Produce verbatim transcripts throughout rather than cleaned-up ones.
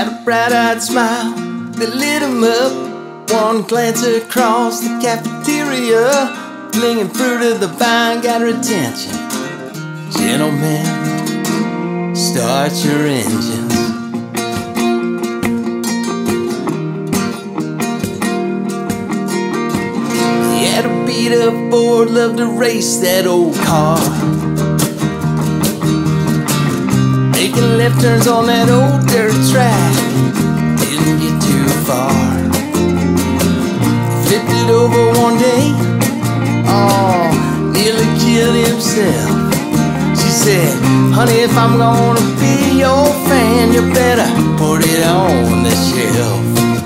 had a bright-eyed smile that lit him up. One glance across the cafeteria, flinging fruit of the vine got her attention. Gentlemen, start your engines. He had a beat-up Ford, loved to race that old car, making left turns on that old dirt track. Didn't get too far. Flipped it over one day, oh, nearly killed himself. She said, honey, if I'm gonna be your fan, you better put it on the shelf.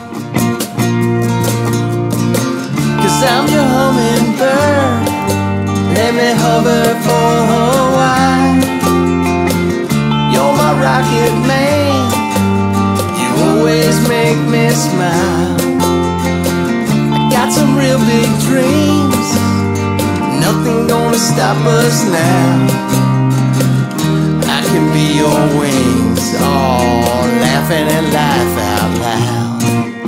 Cause I'm your hummingbird, let me hover for a while. You're my rocket man, you always make me smile. Got some real big dreams, nothing gonna stop us now. I can be your wings, all laughing and laugh out loud.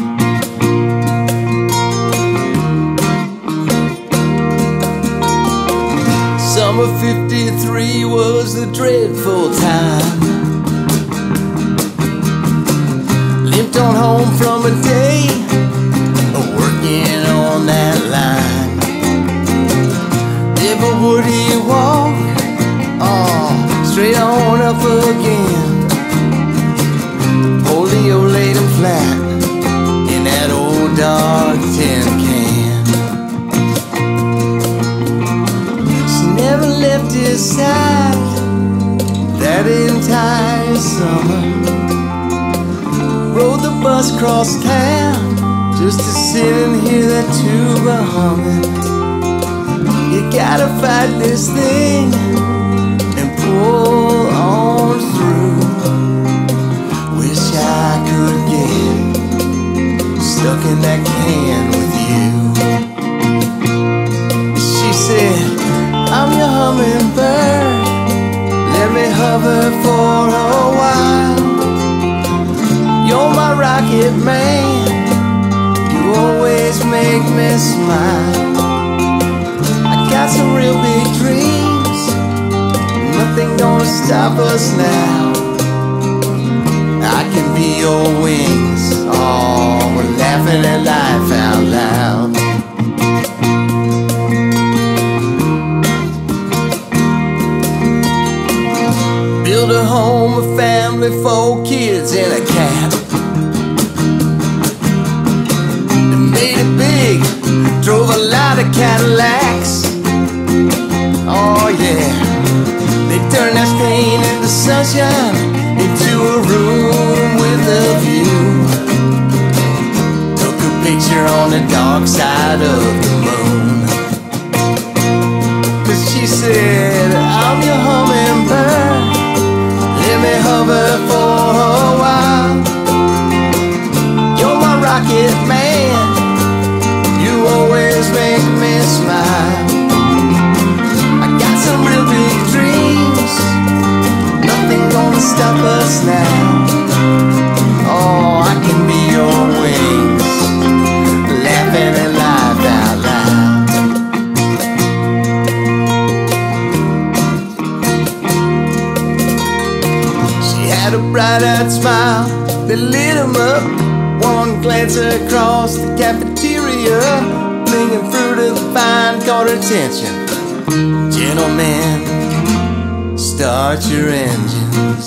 Summer fifty-three was the dreadful time. Limped on home from a day working on that line. Never would he walk, oh, straight on up again. Polio laid him flat in that old dark tin can. She never left his side that entire summer. Rode the bus across town just to sit and hear that tuba humming. You gotta fight this thing and pull on through. Wish I could get stuck in that can with you. She said, I'm your hummingbird, let me hover for a while. You're my rocket man, always make me smile. I got some real big dreams, nothing gonna stop us now. I can be your wings, oh, we're laughing at life out loud. Build a home, a family, four kids and a cat. Made it big, drove a lot of Cadillacs. Oh yeah, they turned that pain into sunshine, into a room with a view. Took a picture on the dark side of the moon. Cause she said, I'm your hummingbird, let me hover for a while. You're my rocket man, you always make me smile. I got some real big dreams, nothing gonna stop us now. Oh, I can be your wings, laughing and laugh out loud. She had a bright-eyed smile that lit him up. One glance across the cafeteria, flinging fruit of the vine caught her attention. Gentlemen, start your engines.